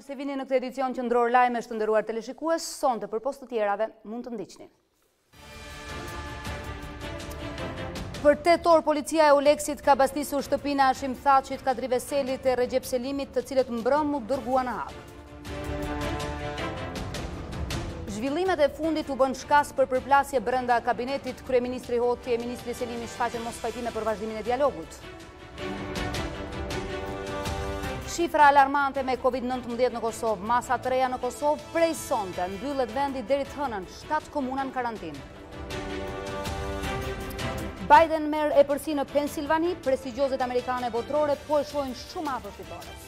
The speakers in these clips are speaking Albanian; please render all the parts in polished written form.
mirë se vini në këtë edicion qendror lajmesh të nderuar teleshikues. Sonte për post të tjerave mund të ndiqni. Për 8 orë policia e Uleksit ka bastisur shtëpinë e Hashim Thaçit, Kadri Veselit e Recep Selimit, të cilët mbrëm u dërguan në Hagë. Zhvillimet e fundit u bën shkas për përplasje brenda kabinetit. Kryeministri Hoti e Ministri Selimi shfaqën mosfajtime për vazhdimin e dialogut. Shifra alarmante me Covid-19 në Kosovë. Masa të reja në Kosovë prej sonte mbyllet vendi deri të hënën, 7 komuna në karantinë. Biden merr e përsi në Pensilvani, prestigjioset amerikane botërore po e shohin shumë afër fitores.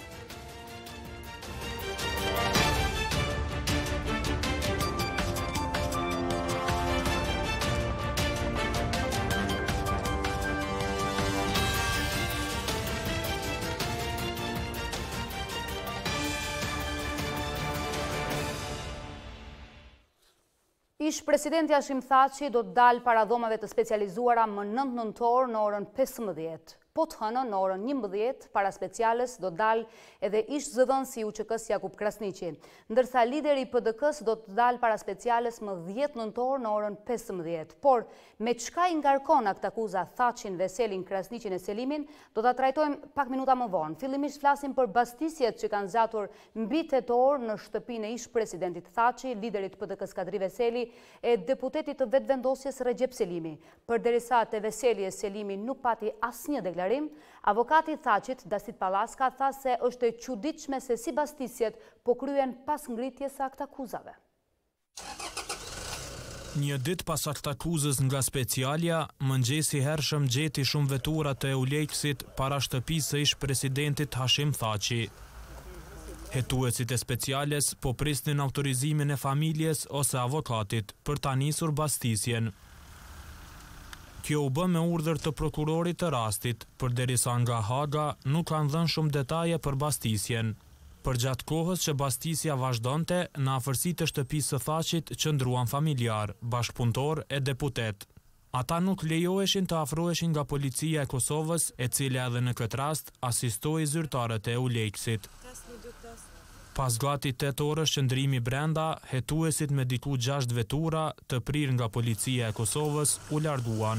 Ish presidenti Hashim Thaçi do të dalë para dhomave të specializuara më 9 nëntor në orën 15. Po të hënën në orën 11 para speciales do të dalë edhe ish zëdhënësi i UÇK-s Jakub Krasniqi, ndërsa lideri i PDK-s do të dalë para speciales më 10 nëntor në orën 15. Por me çka i ngarkon aktakuza Thaçin, Veselin, Krasniqin e Selimin do ta trajtojmë pak minuta më vonë. Fillimisht flasim për bastisjet që kanë zgjatur mbi 8 orë në shtëpinë e ish presidentit Thaçi, liderit PDK-s Kadri Veseli e deputetit të vetëvendosjes Recep Selimi. Përderisa te Veseli e Selimi nuk pati asnjë deklaracion, avokati Thaçit, Dasit Pallaska, tha se është e çuditshme se si bastisjet po kryen pas ngritjes së aktakuzave. Një ditë pas aktakuzës nga specialja, mëngjesi hershëm gjeti shumë vetura të Uleksit para shtëpisë së ish presidentit Hashim Thaçi. Hetuesit e speciales po prisnin autorizimin e familjes ose avokatit për ta nisur bastisjen. Kjo u bë me urdhër të prokurorit të rastit, përderisa nga Haga nuk kanë dhënë shumë detaje për bastisjen. Përgjatë kohës që bastisja vazhdonte, në afërsi të shtëpisë së Thaçit qëndruan familjar, bashkëpunëtor e deputet. Ata nuk lejoheshin të afroheshin nga policia e Kosovës, e cila edhe në këtë rast asistoi zyrtarët e Uleksit. Pas gati 8 orësh qëndrimi brenda, hetuesit me diku 6 vetura të prirë nga policia e Kosovës u larguan.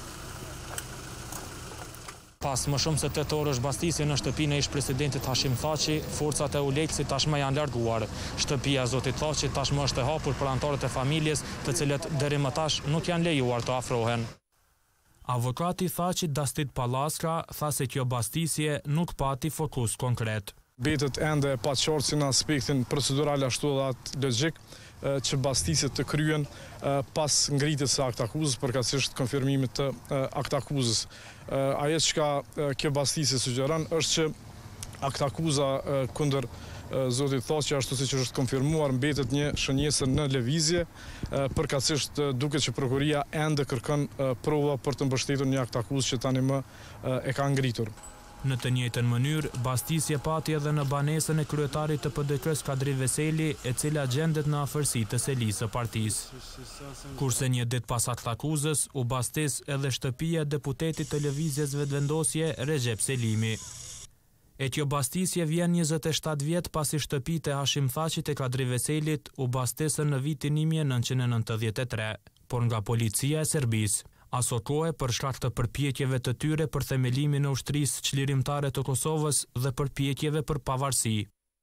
Pas më shumë se 8 orësh bastisje në shtëpinë e ish presidentit Hashim Thaçi, forcat e Uleksit tashmë janë larguar. Shtëpia e zotit Thaçi tashmë është e hapur për anëtarët e familjes, të cilët deri më tash nuk janë lejuar të afrohen. Avokati Thaçit, Dasit Pallaska, tha se kjo bastisje nuk pati fokus konkret. Betet ende pa qartë si në aspektin procedural ashtu edhe atë logjik që bastisjet të kryen pas ngritjes së aktakuzës, përkatësisht konfirmimit të aktakuzës. Ajo çka kjo bastisje sugjeron është që aktakuza kundër zotit Thaçi, ashtu siç është konfirmuar, mbetet një shënjesë në lëvizje, përkatësisht duket që prokuria ende kërkon prova për të mbështetur një aktakuzë që tani më e ka ngritur. Në të njëjtën mënyrë, bastisje pati edhe në banesën e kryetarit të PDK-s Kadri Veseli, e cila gjendet në afërsi të selisë së partisë. Kurse një ditë pas aktakuzës, u bastis edhe shtëpia e deputetit të lëvizjes vetëvendosje Recep Selimi. E kjo bastisje vjen 27 vjet pasi shtëpitë e Hashim Thaçit e Kadri Veselit u bastisën në vitin 1993, por nga policia e Serbisë. Aso kohë për shkak të përpjekjeve të tyre për themelimin e ushtrisë çlirimtare të Kosovës dhe përpjekjeve për pavarësi.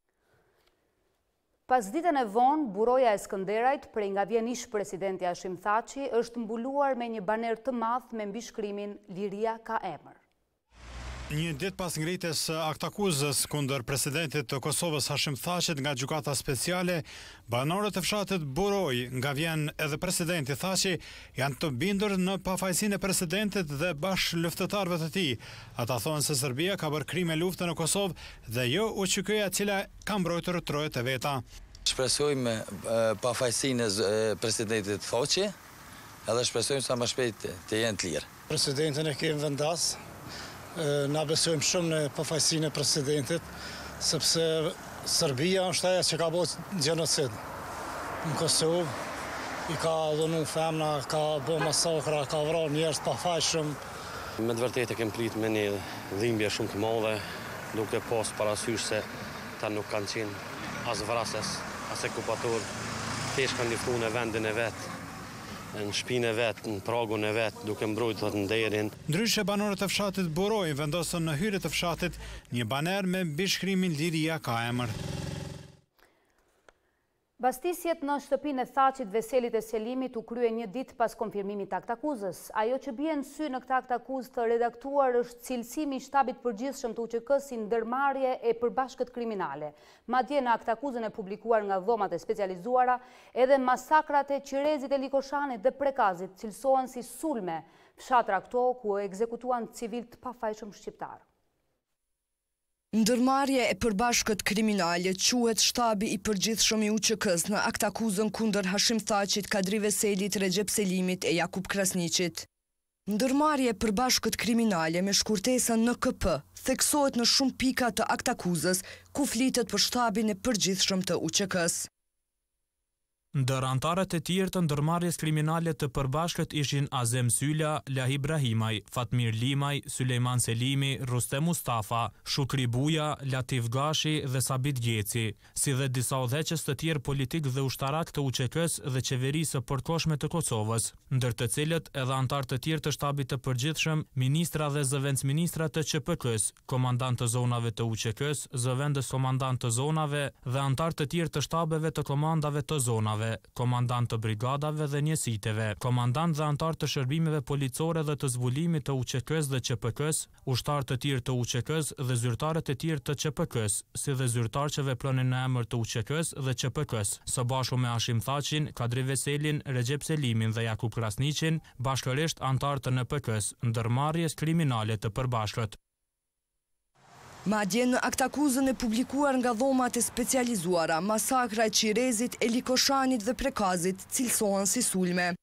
Pas ditën e vonë, buroja e Skënderajt, prej nga vjen ish presidenti Hashim Thaçi, është mbuluar me një baner të madh me mbishkrimin Liria ka emër. Një ditë pas ngritjes së aktakuzës kundër presidentit të Kosovës Hashim Thaçit nga gjykata speciale, banorët e fshatit Buroj, nga vjen edhe presidenti Thaçi, janë të bindur në pafajësinë e presidentit dhe bashkëluftëtarëve të tij. Ata thonë se Serbia ka bërë krime lufte në Kosovë dhe jo UÇK-ja e cila ka mbrojtur trojet e veta. Shpresojmë pafajësinë e presidentit Thaçi, edhe shpresojmë sa më shpejt të jenë të lirë. Presidentin e kemi vendas. Na besojmë shumë në pafajësinë e presidentit, sepse Serbia është ajo që ka bërë gjenocid në Kosovë, i ka dhënë femna, ka bërë masakra, ka vrarë njerëz pa fajshëm. Me të vërtetë kemi prit me një dhimbje shumë të madhe, duke pas parasysh se ta nuk kanë qenë as vrasës, as okupator, thjesht kanë luftuar në vendin e vet, në shtëpinë e vet, në pragun e vet, duke mbrojtur nderin. Ndryshe, banorët e fshatit Buroj vendosën në hyrje të fshatit një baner me mbishkrimin Liria ka emër. Bastisjet në shtëpinë e Thaqit Veselit e Selimit u krye një ditë pas konfirmimit të aktakuzës. Ajo që bie në sy në këtë aktakuzë të redaktuar është cilësimi i shtabit përgjithshëm të UÇK-s si ndërmarrje e përbashkët kriminale. Madje në aktakuzën e publikuar nga dhomat e specializuara, edhe masakrat e Qirezit e Likoshanit dhe Prekazit cilësohen si sulme, fshatra këto ku ekzekutuan civil të pafajshëm shqiptar. Ndërmarrje e përbashkët kriminale quhet shtabi i përgjithshëm i UÇK-s në aktakuzën kundër Hashim Thaqit, Kadri Veselit, Recep Selimit e Jakub Krasniqit. Ndërmarrje e përbashkët kriminale me shkurtesën NKP theksohet në shumë pika të aktakuzës ku flitet për shtabin e përgjithshëm të UÇK-s. Ndër antarët e tjerë të ndërmarrjes kriminale të përbashkët ishin Azem Sylla, Lahi Ibrahimaj, Fatmir Limaj, Sulejman Selimi, Rustem Mustafa, Shukri Buja, Latif Gashi dhe Sabit Gjeci, si dhe disa udhëheqës të tjerë politik dhe ushtarak të UÇK-s dhe qeverisë së përkohshme të Kosovës, ndër të cilët edhe antar të tjerë të shtabit të përgjithshëm, ministra dhe zëvendësministra të QPK-s, komandant të zonave të UÇK-s, zëvendës komandant të zonave dhe antar të tjerë të shtabeve të komandave të zonave, komandant të brigadave dhe njësiteve, komandant dhe antar të shërbimeve policore dhe të zbulimit të UÇK-s dhe QPK-s, ushtar të tjerë të UÇK-s dhe zyrtarët e tjerë të QPK-s, si dhe zyrtar që vepronin në emër të UÇK-s dhe QPK-s, së bashku me Hashim Thaqin, Kadri Veselin, Recep Selimin dhe Jakub Krasniqin, bashkërisht antar të NPK-s, ndërmarrjes kriminale të përbashkët. Madje në aktakuzën e publikuar nga dhomat e specializuara, masakra e Qirezit, e Likoshanit dhe Prekazit cilësohen si sulme.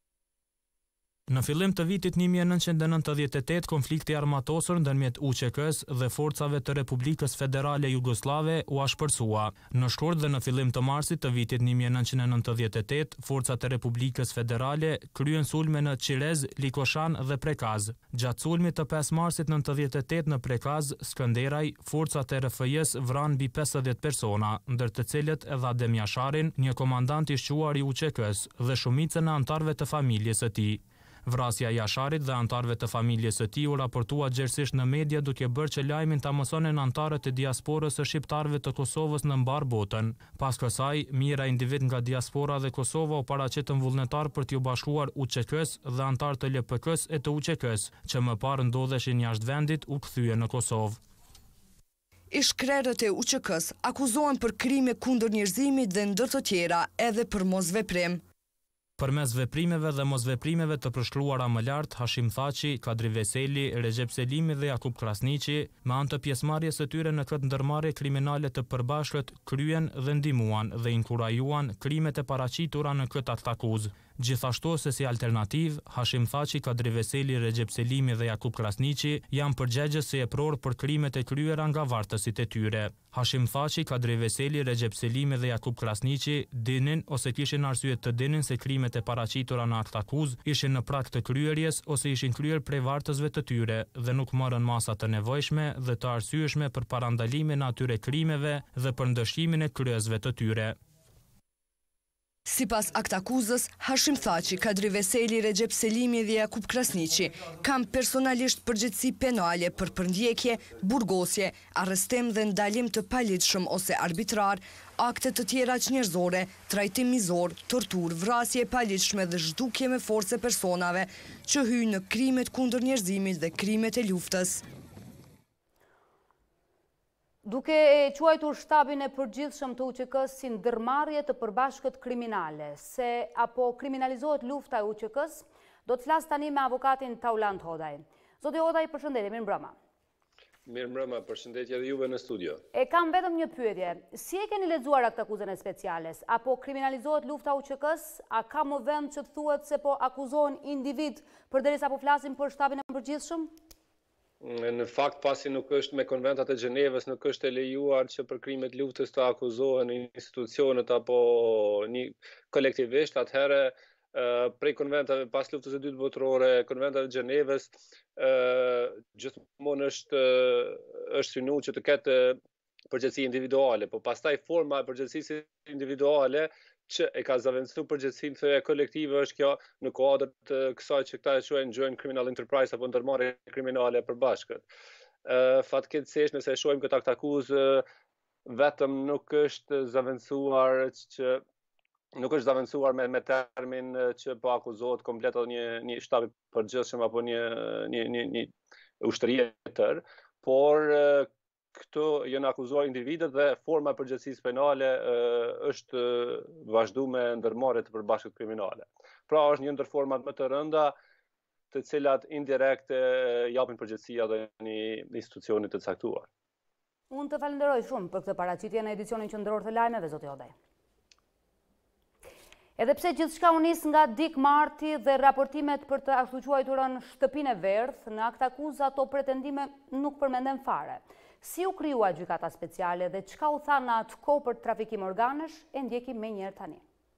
Në fillim të vitit 1998, konflikti armatosur ndërmjet UÇK-s dhe forcave të Republikës Federale Jugoslave u ashpërsua. Në shkurt dhe në fillim të marsit të vitit 1998, forcat e Republikës Federale kryen sulme në Qirez, Likoshan dhe Prekaz. Gjatë sulmit të 5 marsit 98 në Prekaz, Skënderaj, forcat e RFJ-s vranë mbi 50 persona, ndër të cilët edhe Adem Jasharin, një komandant i shquar i UÇK-s dhe shumicën e antarëve të familjes së tij. Vrasja e Jasharit dhe antarëve të familjes së tij u raportua gjerësisht në media duke bërë që lajmin ta mësonin antarët e diasporës së shqiptarëve të Kosovës në mbar botën. Pas kësaj, mijëra individ nga diaspora dhe Kosova u paraqitën vullnetar për t'u bashkuar UÇK-s dhe antar të LPK-s e të UÇK-s, që më parë ndodheshin jashtë vendit, u kthye në Kosovë. Ish-krerët e UÇK-s akuzohen për krime kundër njerëzimit dhe ndër të tjera edhe për mosveprim. Përmes veprimeve dhe mosveprimeve të përshkruara më lart, Hashim Thaqi, Kadri Veseli, Recep Selimi dhe Jakub Krasniqi, me anë të pjesëmarrjes së tyre në këtë ndërmarrje kriminale të përbashkët, kryen dhe ndihmuan dhe inkurajuan krimet e paraqitura në këtë aktakuzë. Gjithashtu se si alternativ, Hashim Thaqi, Kadri Veseli, Recep Selimi dhe Jakub Krasniqi janë përgjegjës së epror për krimet e kryera nga vartësit e tyre. Hashim Thaqi, Kadri Veseli, Recep Selimi dhe Jakub Krasniqi dinin ose kishin arsye të dinin se krimet e paraqitura në aktakuzë ishin në prag të kryerjes ose ishin kryer prej vartësve të tyre dhe nuk morën masa të nevojshme dhe të arsyeshme për parandalimin e atyre krimeve dhe për ndëshkimin e kryesve të tyre. Sipas aktakuzës, Hashim Thaqi, Kadri Veseli, Recep Selimi dhe Jakub Krasniqi kanë personalisht përgjegjësi penale për përndjekje, burgosje, arrestim dhe ndalim të paligjshëm ose arbitrar, akte të tjera çnjerëzore, trajtim mizor, tortur, vrasje e paligjshme dhe zhdukje me forcë personave që hyjnë në krimet kundër njerëzimit dhe krimet e luftës. Duke e quajtur shtabin e përgjithshëm të UÇK-s si ndërmarrje të përbashkët kriminale, se apo kriminalizohet lufta e UÇK-s, do të flas tani me avokatin Taulant Hodaj. Zoti Hodaj, përshëndetje, mirëmbrëma. Mirëmbrëma, përshëndetje edhe juve në studio. E kam vetëm një pyetje. Si e keni lexuar aktakuzën e speciales? Apo kriminalizohet lufta e UÇK-s? A ka më vend që të thuhet se po akuzohen individ përderisa po flasim për shtabin e përgjithshëm? Në fakt, pasi nuk është me konventat e Gjenevës, nuk është e lejuar që për krimet luftës të akuzohen institucionet apo një kolektivisht, atëherë prej konventave pas luftës së dytë botërore, konventave të Gjenevës, gjithmonë është synuar që të ketë përgjegjësi individuale, po pastaj forma e përgjegjësisë individuale që e ka zaventësu përgjegjësinë thëje kolektive është kjo në kuadër të kësaj që këta e quajnë joint criminal enterprise apo ndërmarrje kriminale e përbashkët. Fatkeqësisht nëse e shohim këtë akt akuzë vetëm nuk është zaventësuar me termin që po akuzohet komplet një shtab i përgjithshëm apo një ushtri tjetër, por këtu janë akuzuar individët dhe forma e përgjegjësisë penale është vazhdu me ndërmarrje të përbashkët kriminale. Pra është një ndër format më të rënda të cilat indirekt japin përgjegjësia dhe një institucionit të caktuar. Unë të falenderoj shumë për këtë paraqitje në edicionin qendror të lajmeve, zoti Odej. Edhe pse gjithçka u nis nga Dik Marti dhe raportimet për të ashtu quajturën shtëpinë e verdh, në akt akuzë ato pretendime nuk përmenden fare. Si u krijua gjykata speciale dhe çka u tha në atë kohë për trafikim organesh, e ndjekim menjëherë tani.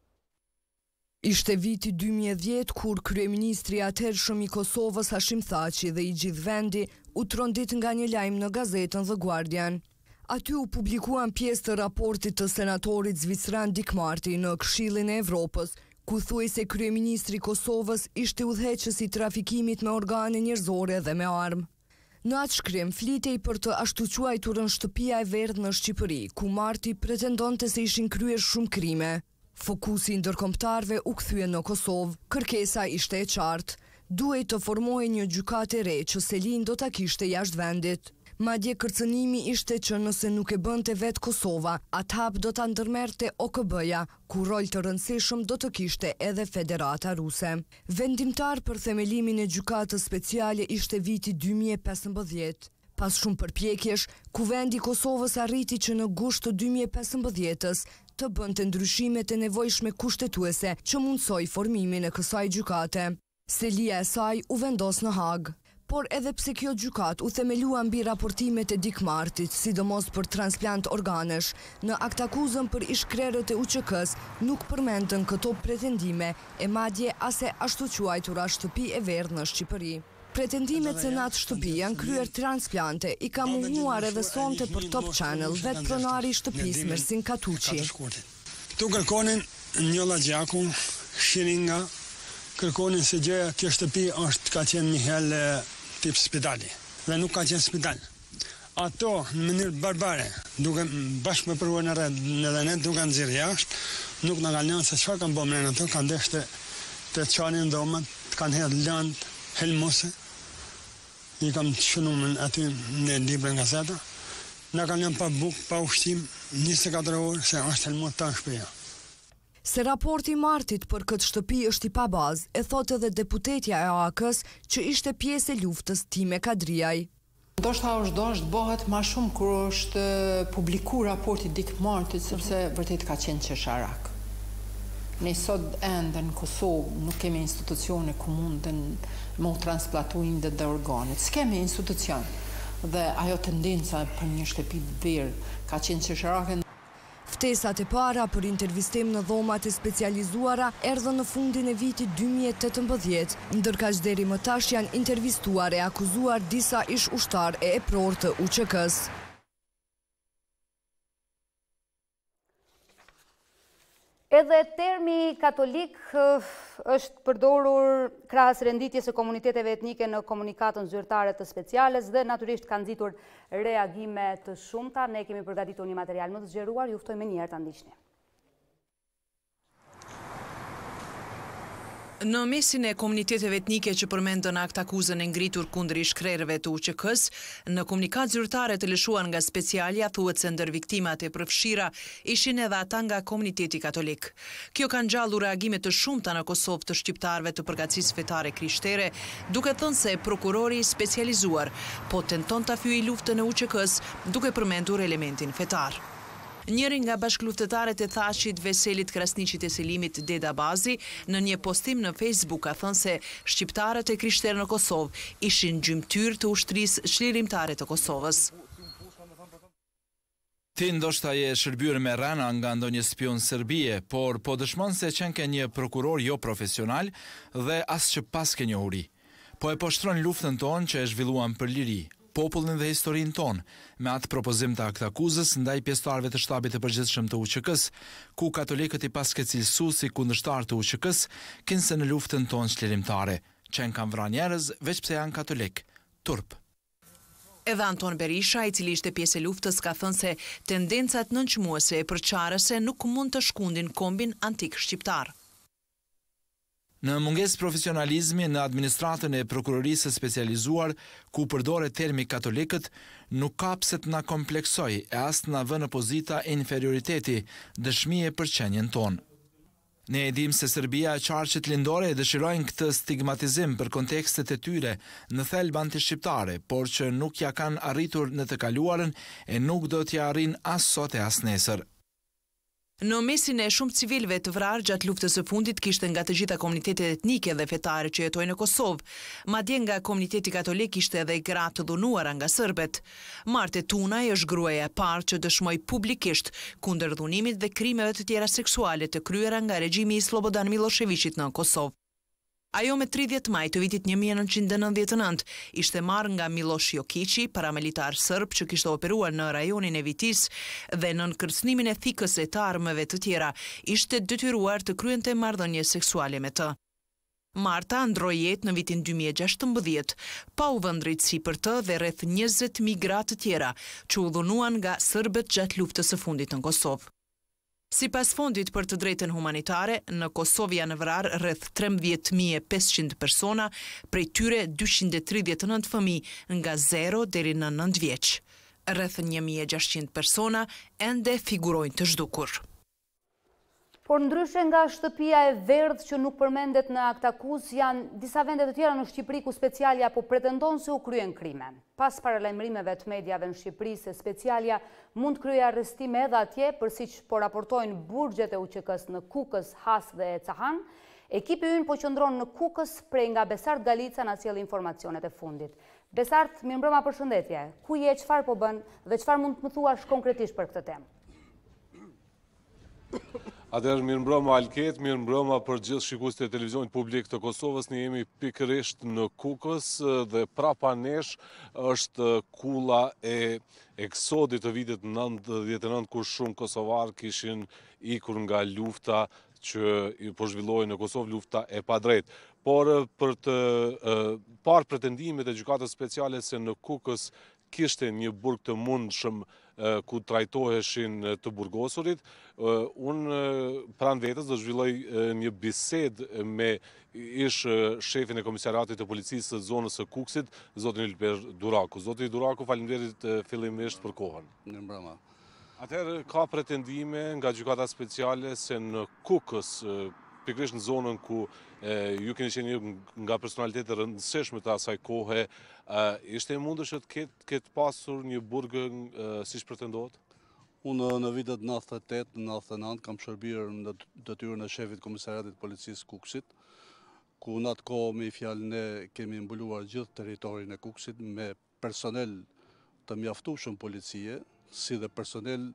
Ishte viti 2010 kur kryeministri i atëhershëm i Kosovës Hashim Thaçi dhe i gjithë vendi u trondit nga një lajm në gazetën The Guardian. Aty u publikuan pjesë të raportit të senatorit zvicran Dik Marti në Këshillin e Evropës, ku thuaj se kryeministri i Kosovës ishte udhëheqës i trafikimit me organe njerëzore dhe me armë. Në atë shkrim flitej për të ashtu quajturën shtëpia e verdhë në Shqipëri, ku Marti pretendonte se ishin kryer shumë krime. Fokusi ndërkombëtarëve u kthye në Kosovë. Kërkesa ishte e qartë. Duhej të formohej një gjykatë e re që Selin do ta kishte jashtë vendit. Madje kërcënimi ishte që nëse nuk e bënte vetë Kosova, atë hap do ta ndërmerrte OKB-ja, ku rol të rëndësishëm do të kishte edhe Federata Ruse. Vendimtar për themelimin e gjykatës speciale ishte viti 2015. Pas shumë përpjekjesh, Kuvendi i Kosovës arriti që në gusht të 2015-s të bënte ndryshimet e nevojshme kushtetuese që mundsoi formimin e kësaj gjykate. Selia e saj u vendos në Hag. Por edhe pse kjo gjykat u themelua mbi raportimet e Dik Martit, sidomos për transplant organesh, në akt akuzën për ish-krerët e UÇK-s nuk përmendën këto pretendime e madje as e ashtu quajtura shtëpi e verdhë në Shqipëri. Pretendimet se në atë shtëpi janë kryer transplante i ka mohuar edhe sonte për Top Channel vetë pronari i shtëpisë Mersin Katuçi. Tu kërkonin Njolla Gjaku, Shiringa, kërkonin se gjëja kjo shtëpi ka qenë një herë tip spitali dhe nuk ka qenë spital. Ato në mënyrë barbare, duke bashkë me përruar në red edhe ne duke nxirr jashtë, nuk na kanë lënë se çfarë kanë bërë në ato, kanë deshte të çanin dhomat, kanë hedhë lëndë, helmose. I kam shënuar aty në libra nga gazeta. Na kanë lënë pa bukë, pa ushqim, 24 orë se është helmot ta shtëpia. Se raporti Martit për këtë shtëpi është i pabazë, e thotë edhe deputetja e AK-s që ishte pjesë e luftës Time Kadriaj. Ndoshta është bëhet më shumë kur është publiku raporti Dik Martit, sepse vërtet ka qenë qesharak. Ne sot ende në Kosovë nuk kemi institucione ku munden me u transplantu indet dhe organet. S'kemi institucion. Dhe ajo tendenca për një shtëpi të verë ka qenë qesharake. Ftesat e para për intervistim në dhomat e specializuara erdhën në fundin e vitit 2018, ndërkaq deri më tash janë intervistuar e akuzuar disa ish ushtar e epror të UÇK-s. Edhe termi katolik është përdorur krahas renditjes së komuniteteve etnike në komunikatën zyrtare të speciales dhe natyrisht ka nxitur reagime të shumta. Ne kemi përgatitur një material më të zgjeruar, ju ftoj menjëherë ta ndiqni. Në mesin e komuniteteve etnike që përmendën akt akuzën e ngritur kundër ish-krerëve të UÇK-s, në komunikat zyrtare të lëshuar nga specialja thuhet se ndër viktimat e përfshira ishin edhe ata nga komuniteti katolik. Kjo ka ngjallur reagime të shumta në Kosovë të shqiptarëve të përgatësisë fetare krishtere, duke thënë se prokurori specializuar po tenton ta fyejë luftën e UÇK-s duke përmendur elementin fetar. Njëri nga bashkëluftëtarët e Thaçit, Veselit Krasniqit e Selimit, Deda Bazi, në një postim në Facebook ka thënë se shqiptarët e krishterë në Kosovë ishin gjymtyr të ushtrisë çlirimtare të Kosovës. Ti ndoshta je shërbyer me rana nga ndonjë spion Serbie, por po dëshmon se qenë ke një prokuror jo profesional dhe as që pas ke njohuri. Po e poshtron luftën tonë që e zhvilluam për liri. popullin dhe historinë tonë, me atë propozim të aktakuzës ndaj pjesëtarëve të shtabit të përgjithshëm të UÇK-s, ku katolikët i paske cilësu si kundërshtar të UÇK-s, kinse në luftën tonë çlirimtare, që në kanë vrarë njerëz veç pse janë katolik, turp. Edhe Anton Berisha, i cili ishte pjesë e luftës, ka thënë se tendencat nënçmuese e përçarëse nuk mund të shkundin kombin antik shqiptar. Në mungesë profesionalizmi në administratën e prokurorisë specializuar, ku përdoret termi katolikët, nuk ka pse të na kompleksoj e as të na vë në pozita e inferioriteti, dëshmie për qenjen tonë. Ne e dim se Serbia e qarqit lindore e dëshirojnë këtë stigmatizim për kontekstet e tyre në thelb antishqiptare, por që nuk ja kanë arritur në të kaluarën e nuk do t'ja arrin as sot e as nesër. Në mesin e shumë civilëve të vrarë gjatë luftës së fundit kishte nga të gjitha komunitetet etnike dhe fetare që jetojnë në Kosovë, madje nga komuniteti katolik ishte edhe gra të dhunuara nga serbet. Marte Tunaj është gruaja e parë që dëshmoi publikisht kundër dhunimit dhe krimeve të tjera seksuale të kryera nga regjimi i Slobodan Miloševićit në Kosovë. Ajo me 30 maj të vitit 1999 ishte marrë nga Miloš Jokići, paramilitar sërb që kishte operuar në rajonin e Vitis dhe në kërcënimin e thikës e të armëve të tjera, ishte detyruar të kryente marrëdhënie seksuale me të. Marta ndroi jetë në vitin 2016, pa u vënë drejtësi për të dhe rreth 20.000 gra të tjera që u dhunuan nga serbët gjatë luftës së fundit në Kosovë. Sipas fondit për të drejtën humanitare, në Kosovë janë vrarë rreth 13.500 persona, prej tyre 239 fëmijë nga 0 deri në 9 vjeç. Rreth 1.600 persona ende figurojnë të zhdukur. Por ndryshe nga shtëpia e verdhë që nuk përmendet në aktakuz, janë disa vende të tjera në Shqipëri ku specialja po pretendon se u kryen krime. Pas paralajmërimeve të mediave në Shqipëri se specialja mund kryej arrestime edhe atje, për siç po raportojnë burgjet e UÇK-s në Kukës, Has dhe Cahan, ekipi ynë po qëndron në Kukës prej nga Besart Galica na sjell informacionet e fundit. Besart, mirëmbrëma, përshëndetje. Ku je, çfarë po bën dhe çfarë mund të më thuash konkretisht për këtë temë? Atëherë, mirëmbrëma Alket, mirëmbrëma për gjithë shikuesit e televizionit publik të Kosovës. Ne jemi pikërisht në Kukës dhe prapa nesh është kulla e eksodit të vitit 99, kur shumë kosovar kishin ikur nga lufta që po zhvillohej në Kosovë, lufta e padrejtë. Por për të parë pretendimet e gjykatës speciale se në Kukës kishte një burg të mundshëm ku trajtoheshin të burgosurit, unë pranë vetës do zhvilloj një bisedë me ish shefin e komisariatit të policisë të zonës së Kukësit, zotin Ilber Duraku. Zoti Duraku, faleminderit fillimisht për kohën. Mirëmbrëma. Atëherë, ka pretendime nga gjykata speciale se në Kukës, pikërisht në zonën ku ju keni qenë nga personalitetet rëndësishme të asaj kohe, ishte e mundër që të ketë pasur një burg siç pretendohet? Unë në vitet 98-99 kam shërbyer në detyrën e shefit komisariatit policisë Kukësit, ku në atë kohë me fjalë ne kemi mbuluar gjithë territorin e Kukësit me personel të mjaftueshëm policie, si dhe personel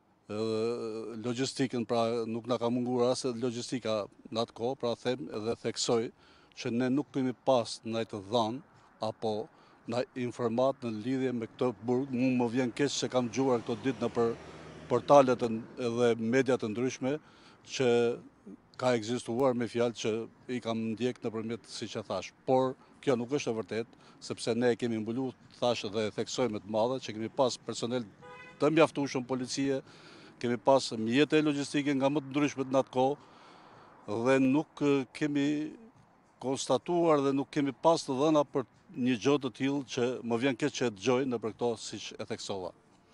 logjistikën, pra nuk na ka munguar as logjistika në atë kohë, pra them edhe theksoj që ne nuk kemi pas ndaj të dhanë apo ndaj informat në lidhje me këtë burg. Mu më vjen keq se kam dëgjuar këto ditë në për portalet edhe mediat të ndryshme që ka ekzistuar me fjalë që i kam ndjek nëpërmjet, siç e thash. Por kjo nuk është e vërtetë, sepse ne kemi mbuluar, thash dhe theksoj me të madhe që kemi pas personel të mjaftueshëm policie, kemi pas mjete logjistike nga më të ndryshmet në atë kohë dhe nuk kemi konstatuar dhe nuk kemi pas të dhëna për një gjë të tillë që më vjen keq që e dëgjoj në për këto siç e theksova.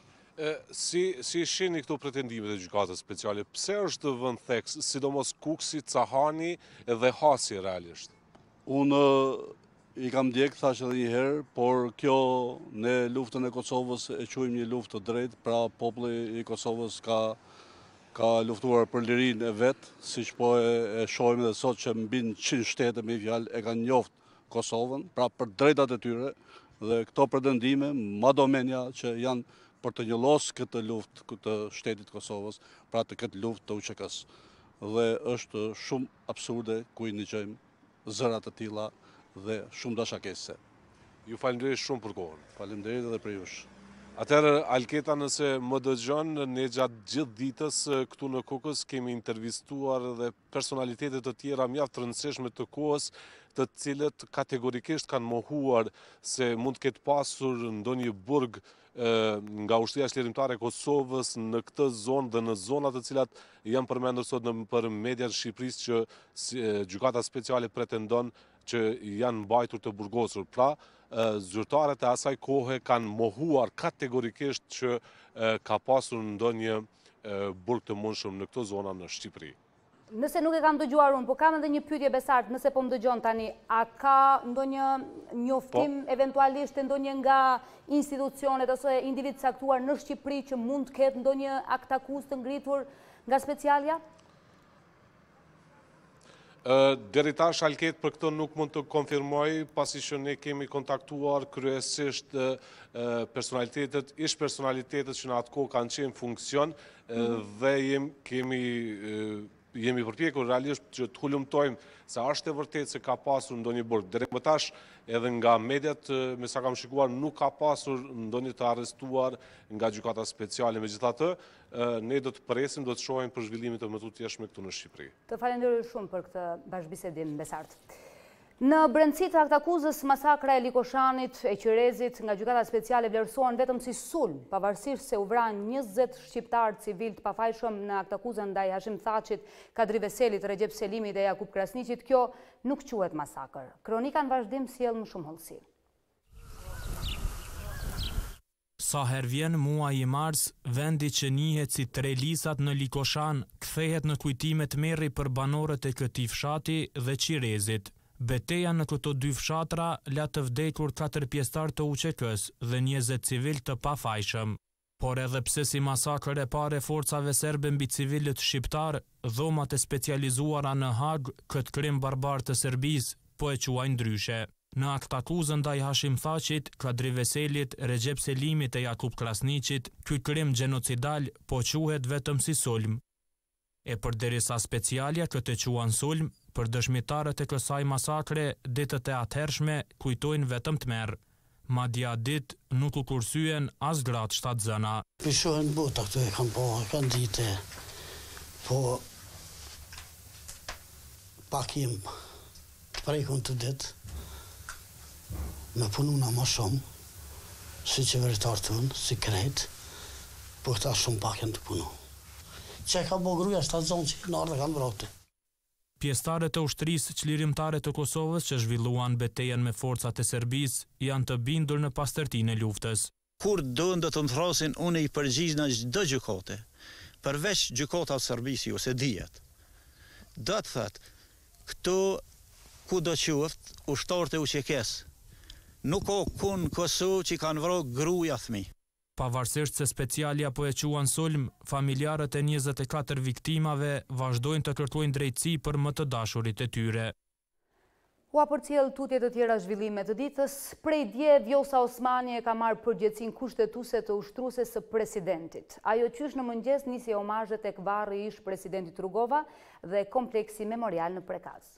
Si shihni këto pretendimet e gjykatës speciale? Pse është vënë theks, sidomos Kuksi, Cahani dhe Hasi realisht? Unë i kam ndjek, thash edhe një herë, por kjo në luftën e Kosovës e quajmë një luftë të drejtë, pra populli i Kosovës ka luftuar për lirinë e vet, siç po e shohim edhe sot që mbi 100 shtete me fjalë e kanë njoftë Kosovën, pra për drejtat e tyre, dhe këto pretendime, madomenja që janë për të njollos këtë luftë të shtetit Kosovës, pra të këtë luftë të UÇK-s. Dhe është shumë absurde ku i ndiqojmë zëra të tilla dhe shumë dashakese. Ju falenderoj shumë për kohën. Faleminderit edhe për jush. Atëherë, Alketa, nëse më dëgjon, ne gjatë gjithë ditës këtu në Kukës kemi intervistuar edhe personalitetet të tjera mjaft të rëndësishme të kohës, të cilët kategorikisht kanë mohuar se mund të ketë pasur ndonjë burg nga ushtria çlirimtare e Kosovës në këtë zonë dhe në zonat të cilat janë përmendur sot për mediat e Shqipërisë që gjykata speciale pretendon që janë mbajtur të burgosur. Pra, zyrtarët e asaj kohe kanë mohuar kategorikisht që ka pasur ndonjë burg të mundshëm në këto zona në Shqipëri. Nëse nuk e kam dëgjuar unë, po kam edhe një pyetje Besart, nëse po më dëgjon tani, a ka ndonjë njoftim eventualisht ndonjë nga institucionet ose individ caktuar në Shqipëri që mund të ketë ndonjë akt akuzë të ngritur nga specialja? Deri tash Alket për këtë nuk mund të konfirmoj, pasi që ne kemi kontaktuar kryesisht ish personalitetet që në atë kohë kanë qenë funksion dhe jemi përpjekur realisht që të hulumtojmë se është e vërtet se ka pasur ndonjë burg. Deri më tash edhe nga mediat, me sa kam shikuar, nuk ka pasur ndonjë të arrestuar nga gjykata speciale. Megjithatë, ne do të presim, do të shohim për zhvillimin e më tutjeshme këtu në Shqipëri. Të falenderoj shumë për këtë bashkëbisedim, Besart. Në brendësi të akt akuzës, masakra e Likoshanit e Qirezit nga gjykata speciale vlerësohen vetëm si sulm, pavarësisht se u vranë 20 shqiptarë civil të pafajshëm në akt akuzën ndaj Hashim Thaqit, Kadri Veselit, Recep Selimit dhe Jakub Krasniqit. Kjo nuk quhet masakër. Kronika në vazhdim sjell më shumë hollësi. Sa her vjen muaj i mars, vendi që njihet si Trelisat në Likoshan kthehet në kujtimet merri për banorët e këtij fshati dhe Qirezit. Beteja në këto dy fshatra la të vdekur 4 pjesëtar të UÇK-s dhe 20 civil të pafajshëm. Por edhe pse si masakër e parë e forcave serbe mbi civilët shqiptar, dhomat e specializuara në Hag këtë krim barbar të Serbisë po e quajnë ndryshe. Në akt akuzën ndaj Hashim Thaqit, Kadri Veselit, Recep Selimit e Jakub Krasniqit, ky krim gjenocidal po quhet vetëm si sulm. E përderisa specialja këtë quan sulm, për dëshmitarët e kësaj masakre, ditët e atëhershme kujtojnë vetëm tmerr. Madje atë ditë nuk u kursyen as gratë shtatzëna. Pishohen bota këtu e kanë dite, po pak jem të prekun të ditë, me pununa më shumë, si qeveritar të unë, si krejt, po këta shumë pak jenë të punu. Që ka bo gruja shtatzon që në ardhe kanë vrote. Pjesëtarët e ushtrisë çlirimtare të Kosovës që zhvilluan betejën me forcat e Serbisë janë të bindur në pastërtinë e luftës. Kur do të më thrasin, unë i përgjigj në çdo gjykote, përveç gjykota e Serbisë ose dijet. Do të thotë, këtu ku do qoftë ushtarët e UÇK-s, nuk ka kun Kosovë që kanë vrarë gruaja fëmijë. Pavarësisht se specialja po e quan sulm, familjarët e 24 viktimave vazhdojnë të kërkojnë drejtësi për më të dashurit e tyre. U përcjell tutje të tjera zhvillime të ditës. Prej dje, Vjosa Osmani e ka marrë përgjegjësinë kushtetuese të ushtruesës së presidentit. Ajo qysh në mëngjes nisi omazhe tek varri ish presidentit Rugova dhe kompleksi memorial në Prekaz.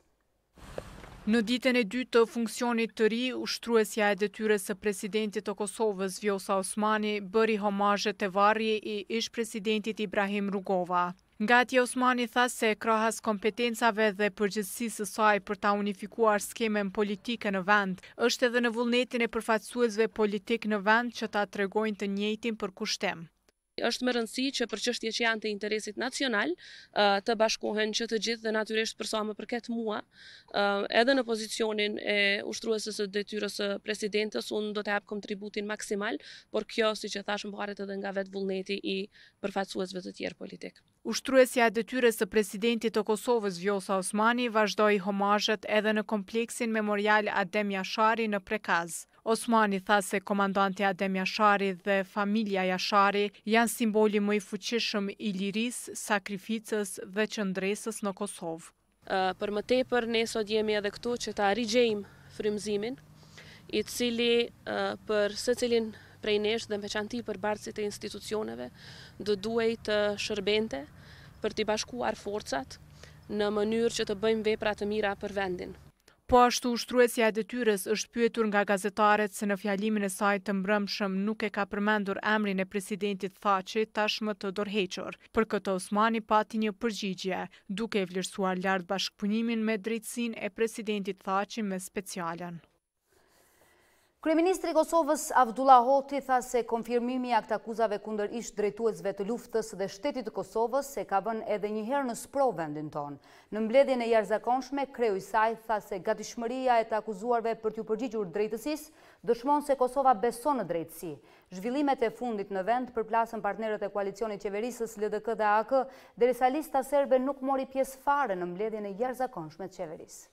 Në ditën e dytë të funksionit të ri, ushtruesja e detyrës së presidentit të Kosovës, Vjosa Osmani, bëri homazhe te varri i ish presidentit Ibrahim Rugova. Nga atje Osmani tha se krahas kompetencave dhe përgjegjësisë së saj për ta unifikuar skemen politike në vend, është edhe në vullnetin e përfaqësuesve politik në vend që ta tregojnë të njëjtin për kushtem. Është më rëndësi që për çështje që janë të interesit nacional të bashkohen që të gjithë dhe natyrisht për sa më përket mua, edhe në pozicionin e ushtruesës së detyrës së presidentes, unë do të jap kontributin maksimal, por kjo, siç e thash, mbahet edhe nga vetë vullneti i përfaqësuesve të tjerë politik. Ushtruesja e detyrës së presidentit të Kosovës, Vjosa Osmani, vazhdoi homazhet edhe në kompleksin memorial Adem Jashari në Prekaz. Osmani tha se komandanti Adem Jashari dhe familja Jashari janë simboli më i fuqishëm i lirisë, sakrificës dhe qëndresës në Kosovë. Për më tepër, ne sot jemi edhe këtu që ta rigjejmë frymëzimin, i cili për secilin prej nesh dhe veçanti për bartësit e institucioneve do duhej të shërbente për t'i bashkuar forcat në mënyrë që të bëjmë vepra të mira për vendin. Po ashtu ushtruesja e detyrës është pyetur nga gazetaret se në fjalimin e saj të mbrëmshëm nuk e ka përmendur emrin e presidentit Thaçi tashmë të dorëhequr. Për këtë Osmani pati një përgjigje, duke e vlerësuar lart bashkëpunimin me drejtsinë e presidentit Thaçi me specialen. Kryeministri i Kosovës Avdullah Hoti tha se konfirmimi i aktakuzave kundër ish drejtuesve të luftës dhe shtetit të Kosovës se ka vënë edhe një herë në sprov vendin tonë. Në mbledhjen e jashtëzakonshme, kreu i saj tha se gatishmëria e të akuzuarve për t'u përgjigjur drejtësisë dëshmon se Kosova beson në drejtësi. Zhvillimet e fundit në vend përplasën partnerët e koalicionit qeverisës LDK dhe AK, derisa lista serbe nuk mori pjesë fare në mbledhjen e jashtëzakonshme të qeverisë.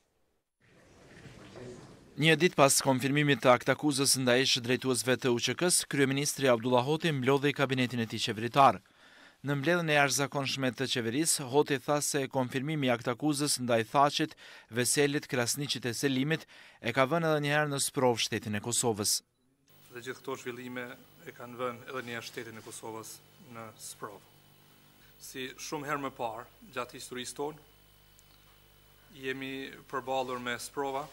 Një ditë pas konfirmimit të aktakuzës ndaj ish drejtuesve të UÇK-s, kryeministri Avdullah Hoti mblodhi kabinetin e tij qeveritar. Në mbledhjen e jashtëzakonshme të qeverisë, Hoti tha se konfirmimi i aktakuzës ndaj Thaçit, Veselit, Krasniqit e Selimit e ka vënë edhe një herë në sprov shtetin e Kosovës. Dhe gjithë këto zhvillime e kanë vënë edhe një herë shtetin e Kosovës në sprov. Si shumë herë më parë gjatë historisë tonë, jemi përballur me sprova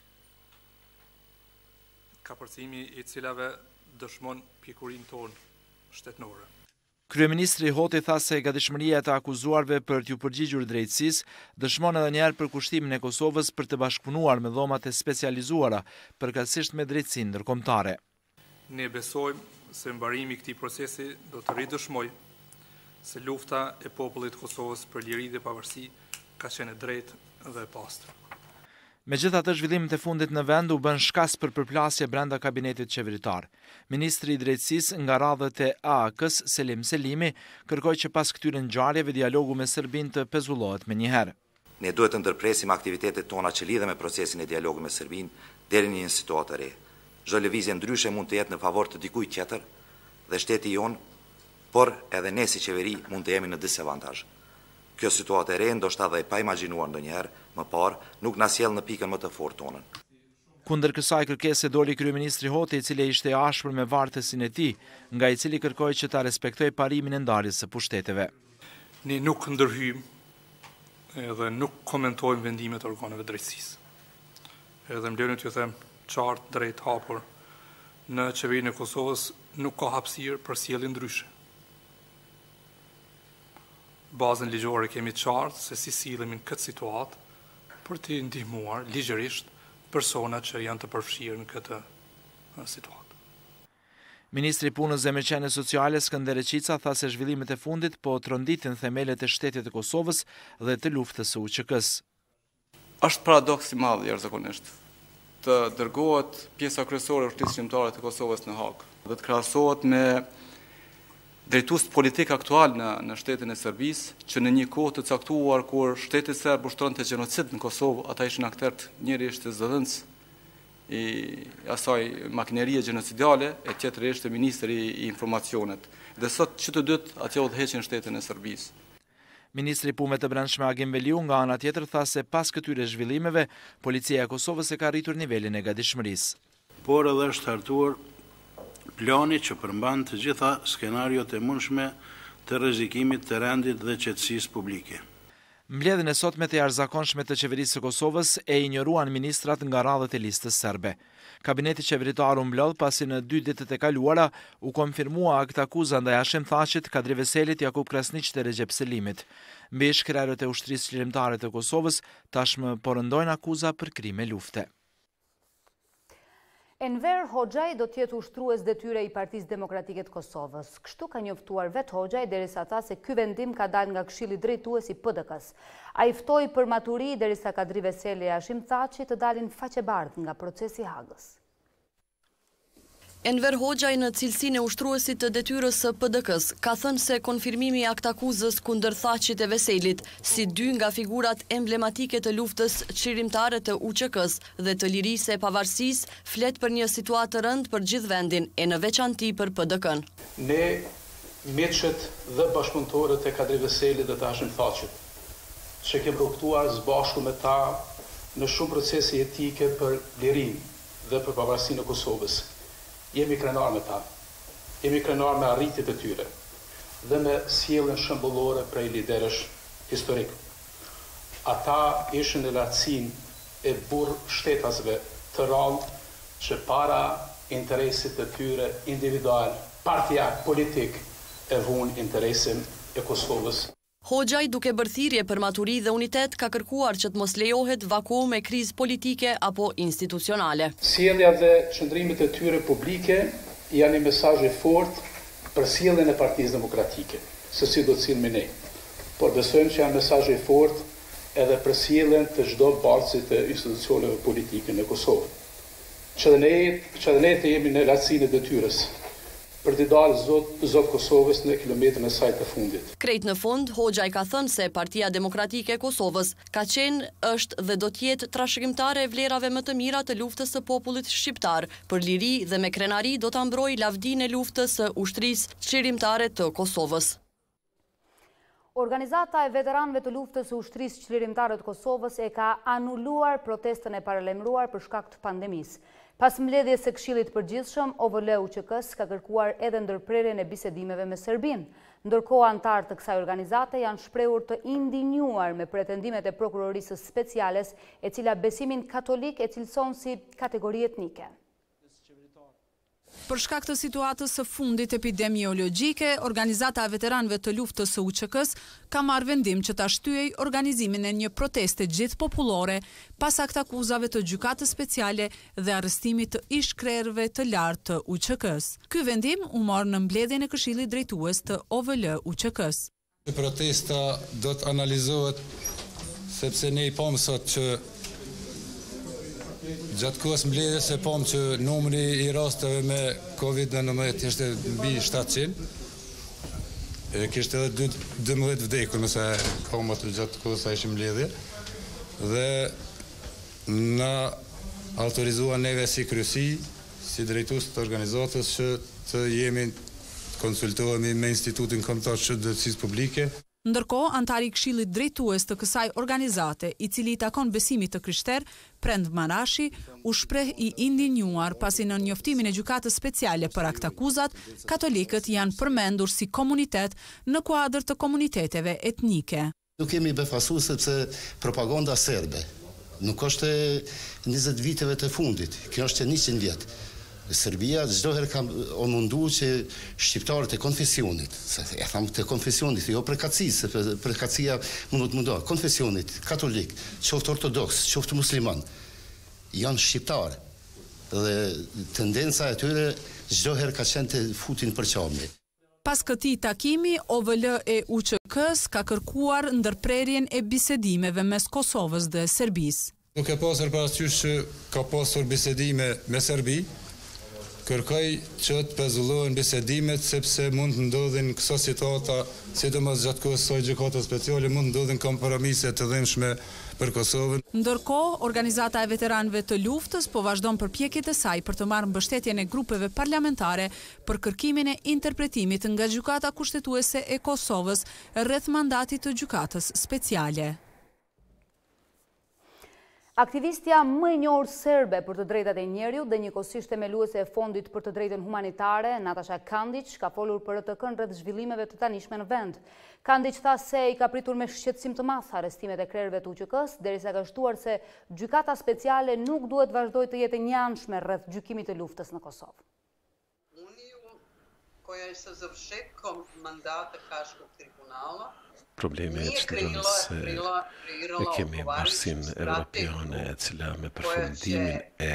kapërcimi i cilave dëshmon pjekurin tonë shtetnore. Kryeministri Hoti tha se gatishmëria e të akuzuarve për t'u përgjigjur drejtësisë dëshmon edhe një herë përkushtimin e Kosovës për të bashkëpunuar me dhomat e specializuara, përkatësisht me drejtsinë ndërkombëtare. Ne besojmë se mbarimi i këtij procesi do të ridëshmojë se lufta e popullit të Kosovës për liri dhe pavarësi ka qenë e drejtë dhe e pastër. Megjithatë, zhvillimet e fundit në vend u bën shkas për përplasje brenda kabinetit qeveritar. Ministri i Drejtësisë nga radhët e AAK-s, Selim Selimi, kërkoi që pas këtyre ngjarjeve dialogu me Serbinë të pezullohet menjëherë. Ne duhet të ndërpresim aktivitetet tona që lidhen me procesin e dialogut me Serbinë deri në një situatë e re. Çdo lëvizje ndryshe mund të jetë në favor të dikujt tjetër dhe shteti jon, por edhe ne si qeveri mund të jemi në disavantazh. Kjo situatë e re ndoshta dhe e pa imagjinuar ndonjëherë më parë nuk na sjell në pikën më të fortë tonën. Kundër kësaj kërkese doli kryeministri Hoti, i cili ishte ashpër me vartësin e tij, nga i cili kërkoi që ta respektojë parimin e ndarjes së pushteteve. Ne nuk ndërhyjmë edhe nuk komentojmë vendimet e organeve drejtësisë. Edhe mbledhjen t'ju them qartë drejt hapur, në qeverinë e Kosovës nuk ka hapësirë për sjellje ndryshe. Bazën ligjore kemi qartë se si sillemi në këtë situatë për të ndihmuar ligjërisht personat që janë të përfshirë në këtë situatë. Ministri i Punës dhe Mirëqenies Sociale Skënder Reqica tha se zhvillimet e fundit po tronditin themelet e shtetit të Kosovës dhe të luftës së UÇK-s. Është paradoks i madh jashtëzakonisht të dërgohet pjesa kryesore e Ushtrisë Shqiptare të Kosovës në Hag dhe të krahasohet me drejtues politik aktual në shtetin e Serbisë, që në një kohë të caktuar kur shteti serb ushtronte gjenocid në Kosovë, ata ishin aktorët, njëri ishte zëdhënës i asaj makinerie genocidiale, e tjetri ishte ministri i informacionit. Dhe sot që të dytë atje udhëheqin shtetin e Serbisë. Ministri i Punëve të Brendshme Agim Veliu nga ana tjetër tha se pas këtyre zhvillimeve, policia e Kosovës e ka rritur nivelin e gatishmërisë. Por edhe është hartuar plani që përmban të gjitha skenariot e mundshme të rrezikimit të rendit dhe qetësisë publike. Mbledhjen e sotme të jashtëzakonshme të qeverisë së Kosovës e injoruan ministrat nga radhët e listës serbe. Kabineti qeveritar u mblodh pasi në 2 ditët e kaluara u konfirmua aktakuza ndaj Hashim Thaçit, Kadri Veselit, Jakub Krasniqit dhe Recep Selimit. Mbi shkrerët e ushtrisë qlirimtare të Kosovës tashmë porëndojnë akuza për krime lufte. Enver Hoxhaj do t'jetë ushtrues detyre i Partisë Demokratike të Kosovës. Kështu ka njoftuar vetë Hoxhaj derisa tha se ky vendim ka dalë nga Këshilli Drejtues i PDK-s. Ai ftoi për maturi derisa Kadri Veseli e Hashim Thaçi të dalin faqebardhë nga procesi i Hagës. Enver Hoxhaj në cilësinë e ushtruesit të detyrës së PDK-s ka thënë se konfirmimi i aktakuzës kundër Thaçit e Veselit si 2 nga figurat emblematike të luftës çlirimtare të UÇK-s dhe të lirisë e pavarësisë flet për një situatë të rëndë për gjithë vendin e në veçanti për PDK-n. Ne miqët dhe bashkëpunëtorët e Kadri Veselit dhe të Hashim Thaçit që kemi rrugtuar së bashku me ta në shumë procese etike për lirinë dhe për pavarësinë e Kosovës. Jemi krenar me ta, jemi krenar me arritjet e tyre dhe me sjelljen shembullore prej liderësh historik. Ata ishin në lartësinë e burr shtetasve të rallë që para interesit të tyre individual, partijak, politik e vun interesin e Kosovës. Hoxhaj, duke bërë thirrje për maturi dhe unitet, ka kërkuar që të mos lejohet vakuum e krizë politike apo institucionale. Sjellja dhe qëndrimet e tyre publike janë një mesazh i fortë për sjelljen e Partisë Demokratike, se si do të cilëmi ne. Por besojmë që janë mesazhe i fortë edhe për sjelljen të çdo balci të institucioneve politike në Kosovë. Që dhe ne të jemi në lartësinë e detyrës për t'i dalë zot Kosovës në kilometrën e saj të fundit. Krejt në fund, Hoxhaj ka thënë se Partia Demokratike e Kosovës ka qenë, është dhe do t'jetë trashëgimtare e vlerave më të mira të luftës së popullit shqiptar. Për liri dhe me krenari do ta mbrojë lavdinë e luftës së ushtrisë çlirimtare të Kosovës. Organizata e veteranëve të luftës së ushtrisë çlirimtare të Kosovës e ka anuluar protestën e paralajmëruar për shkak të pandemisë. Pas mbledhjes së Këshillit Përgjithshëm, OVL-UÇK-s ka kërkuar edhe ndërprerjen e bisedimeve me Serbinë. Ndërkohë, anëtarë të kësaj organizate janë shprehur të indinjuar me pretendimet e prokurorisë speciales, e cila besimin katolik e cilëson si kategori etnike. Për shkak të situatës së fundit epidemiologjike, Organizata e Veteranëve të Luftës së UÇK-s ka marrë vendim që ta shtyej organizimin e një proteste gjithpopullore pas aktakuzave të gjykatës speciale dhe arrestimit të ish-krerëve të lartë të UÇK-s. Ky vendim u mor në mbledhjen e Këshillit Drejtues të OVL-UÇK-s. Protesta do të analizohet sepse ne i pam sot që gjatë kohës mbledhjes e pam që numri i rasteve me COVID-19 ishte mbi 700. Kishte edhe 12 vdekur nëse kam atë gjatë kohës sa ishim mbledhje. Dhe na autorizuan neve si kryesi, si drejtues të organizatës që të jemi konsultohemi me Institutin Kombëtar të Drejtësisë Publike. Ndërkohë, antari i Këshillit Drejtues të kësaj organizate, i cili i takon besimit të krishter, Prend Marashi, u shpreh i indinjuar pasi në njoftimin e gjykatës speciale për aktakuzat, katolikët janë përmendur si komunitet në kuadër të komuniteteve etnike. Nuk kemi befasu sepse propaganda serbe nuk është 20 viteve të fundit, kjo është 100 vjetë. Serbia çdo herë ka mundu që shqiptarët e konfesionit, e tham të konfesionit, jo prekacisë, se prekacia mund të mundohet, konfesionit, katolik, qoftë ortodoks, qoftë musliman, janë shqiptarë. Dhe tendenca e tyre çdo herë ka qenë të futin për qami. Pas këtij takimi, OVL-UÇK-s ka kërkuar ndërprerjen e bisedimeve mes Kosovës dhe Serbisë. Duke pasur parasysh që ka pasur bisedime me Serbi, kërkoj që të pezullohen bisedimet sepse mund të ndodhin këso situata, sidomos gjatë kohës së gjykatës speciale, mund të ndodhin kompromise të dhimbshme për Kosovën. Ndërkohë, Organizata e Veteranëve të Luftës po vazhdon përpjekjet e saj për të marrë mbështetjen e grupeve parlamentare për kërkimin e interpretimit nga Gjykata Kushtetuese e Kosovës rreth mandatit të gjykatës speciale. Aktivistja më e njohur serbe për të drejtat e njerëzit dhe njëkohësisht themeluese e Fondit për të Drejtën Humanitare, Nataša Kandić, ka folur për RTK-n rreth zhvillimeve të tanishme në vend. Kandić tha se i ka pritur me shqetësim të madh arrestimet e krerëve të UÇK-s, derisa ka shtuar se gjykata speciale nuk duhet vazhdojë të jetë e njanshme rreth gjykimit të luftës në Kosovë. Problemi është se ne kemi bashkësinë evropiane e cila me përfundimin e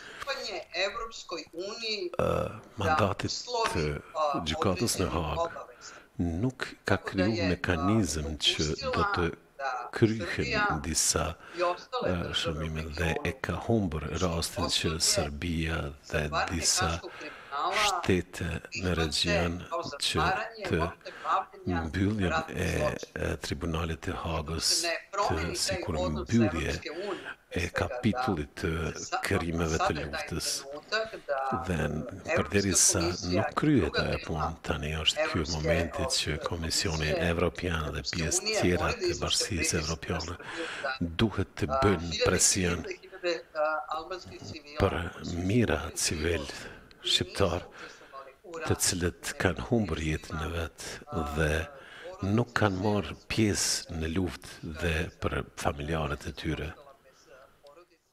mandatit të gjykatës në Hagë nuk ka kriju mekanizëm që do të kryhen disa shërbime dhe e ka humbur rastin që Serbia dhe disa shtete në region që të mbylljen e Tribunalit të Hagës të sikur mbyllje e kapitullit të krimeve të luftës. Dhe përderisa nuk kryhet ajo punë, tani është ky momenti që Komisioni Evropian dhe pjesë tjera të Bashkisë Evropiane duhet të bëjnë presion për mira civil shqiptar të cilët kanë humbur jetën e vet dhe nuk kanë marrë pjesë në luftë dhe për familjarët e tyre.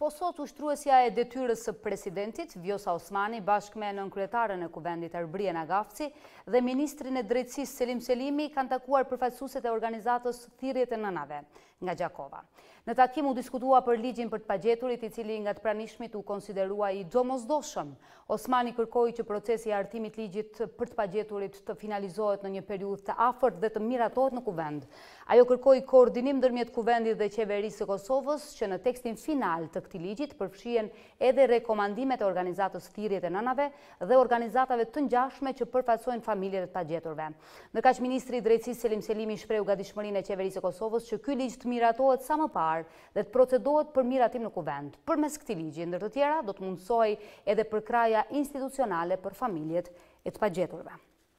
Po sot ushtruesja e detyrës së presidentit, Vjosa Osmani, bashkë me nënkryetaren e kuvendit Erbrien Agafci dhe ministrin e drejtësisë Selim Selimi kanë takuar përfaqësuesit e organizatës Thirrjet e Nënave nga Gjakova. Në takim u diskutua për ligjin për të pagjeturit, i cili nga të pranishmit u konsiderua i domosdoshëm. Osmani kërkoi që procesi i hartimit ligjit për të pagjeturit të finalizohet në një periudhë të afërt dhe të miratohet në kuvend. Ajo kërkoi koordinim ndërmjet kuvendit dhe qeverisë së Kosovës që në tekstin final të këtij ligji përfshihen edhe rekomandimet e organizatës Thirrjet e Nënave dhe organizatave të ngjashme që përfaqësojnë familjet e të pagjeturve. Ndërkaq ministri i drejtësisë Selim Selimi shprehu gatishmërinë e qeverisë së Kosovës që ky ligj të miratohet sa më parë dhe të procedohet për miratim në kuvend. Përmes këtij ligji, ndër të tjera, do të mundësojë edhe përkraja institucionale për familjet e të pagjeturve.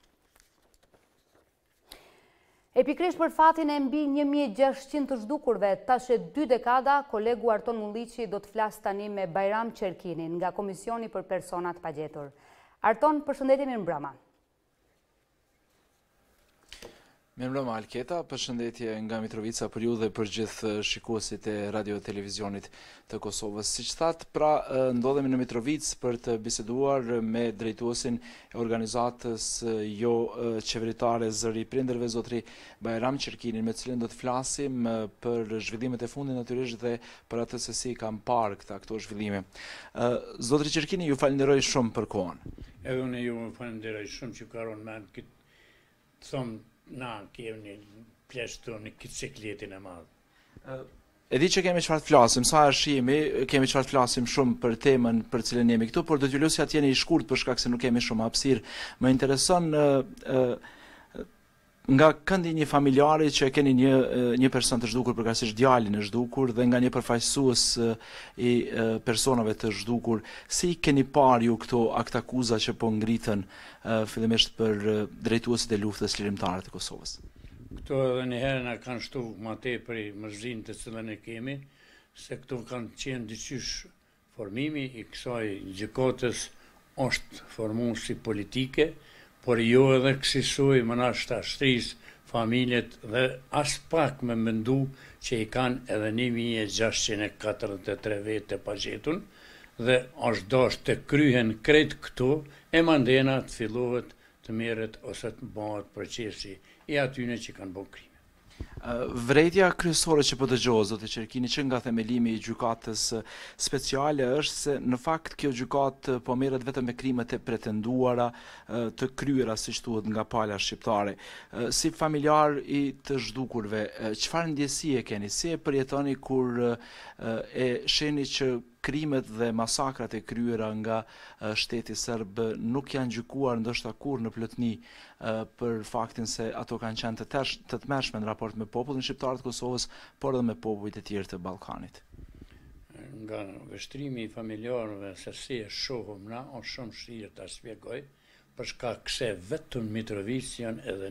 Epikrisht për fatin e mbi 1600 të zhdukurve, tash e 2 dekada, kolegu Arton Mulliqi do të flas tani me Bajram Qerkinin nga Komisioni për Personat Pagjetur. Arton, përshëndetje, mirëmbrëma. Mirëmbrëma Alketa, përshëndetje nga Mitrovica për ju dhe për gjithë shikuesit e radio televizionit të Kosovës. Siç thatë, pra ndodhemi në Mitrovicë për të biseduar me drejtuesin e organizatës jo qeveritare Zëri i Prindërve, zotri Bajram Qerkinin, me cilin do të flasim për zhvillimet e fundit natyrisht dhe për atë se si kam parë këto zhvillime. Zotri Qerkini, ju falenderoj shumë për kohën. Edhe unë ju më falenderoj shumë që karon me këtë thomë na kemi një pleshtu në këtë cikletin e madhë. E di që kemi çfarë të flasim, sa arshimi, kemi çfarë të flasim shumë për temën për cilën jemi këtu, por do t'ju lutja të jeni i shkurt për shkak se nuk kemi shumë hapësirë. Më intereson nga këndi një familjari që keni një person të zhdukur, përkatësisht djalin e zhdukur dhe nga një përfaqësues i personave të zhdukur, si keni parë ju këto aktakuza që po ngritën fillimisht për drejtuesit e luftës lirimtare të Kosovës? Këto edhe njëherë na kanë shtu ma tepër i mërzin të cilën e kemi, se këto kanë qenë dyqysh formimi i kësaj gjykatës është formuar si politike, por jo edhe kësaj më na shtrisë familjet dhe as pak me mendu që i kanë edhe 1643 vete të pagjetun dhe është dashur të kryhen krejt këto e mandena të fillohet të merret ose të bëhet procesi i atyre që kanë bërë krime. Vërejtja kryesore që po dëgjohet, zotë Qerkini, që nga themelimi i gjykatës speciale është se në fakt kjo gjykatë po merret vetëm me krimet e pretenduara të kryera siç thuhet nga pala shqiptare. Si familjar i të zhdukurve, çfarë ndjesie keni? Si e përjetoni kur e shihni që krimet dhe masakrat e kryera nga shteti serb nuk janë gjykuar ndoshta kurrë në plotni për faktin se ato kanë qenë të tmerrshme në raport me popullin shqiptar të Kosovës, por edhe me popujt e tjerë të Ballkanit. Nga vështrimi i familjarëve se si e shohëm na, është shumë vështirë ta shpjegoj, për shkak se vetëm Mitrovica janë edhe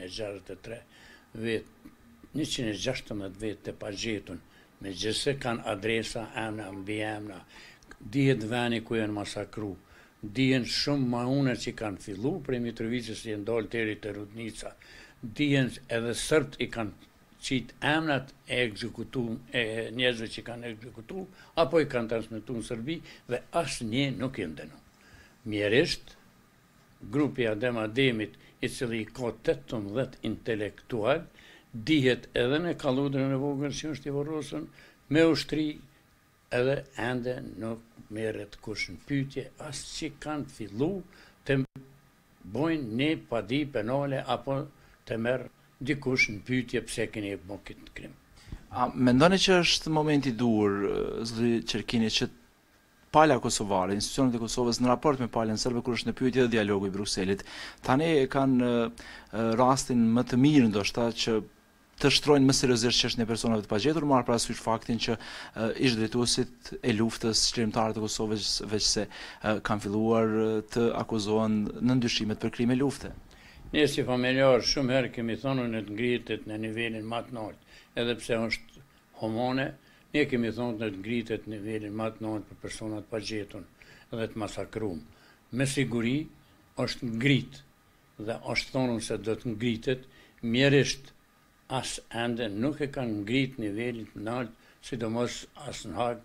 116 vjet të pagjetun. Me gjithse kanë adresa, emna, mbi emna, dihet veni ku janë masakru, dihen shumë maune që kanë fillu prej Mitrovicës që janë dalë deri te Rudnica, dihen edhe sërbt i kanë qitë emnat e njerëzve që kanë ekzekutu, apo i kanë transmetu në Serbi dhe asnjë nuk i ndenu. Mjerisht, grupi Adem Ademit, i cili ka 18 intelektual, dihet edhe në Kalludrën e vogël që është i Vorosën, me ushtri edhe ende nuk merret kush në pyetje, as që kanë fillu të bojnë një padi penale apo të merr dikush në pyetje pse keni bërë këtë krim. A mendoni që është momenti i dur, zoti Qerkini, që pala kosovare, institucionet e Kosovës në raport me palën serbe kur është në pyetje dhe dialogu i Brukselit, tani kanë rastin më të mirë ndoshta që të shtrojnë më seriozisht çështjen e personave të pagjetur, marrë parasysh faktin që ish drejtuesit e luftës lirimtare të Kosovës veç se kanë filluar të akuzohen në ndyshimet për krime lufte. Ne si familjar shumë herë kemi thonë në të ngritet në nivelin më të lartë, edhe pse është homone, ne kemi thonë në të ngritet në nivelin më të lartë për personat pagjetur dhe të masakruar. Me siguri është ngrit dhe është thonë se do të ngritet, mjerisht as ende nuk e kanë ngrit nivelin të lartë, sidomos as në Hag,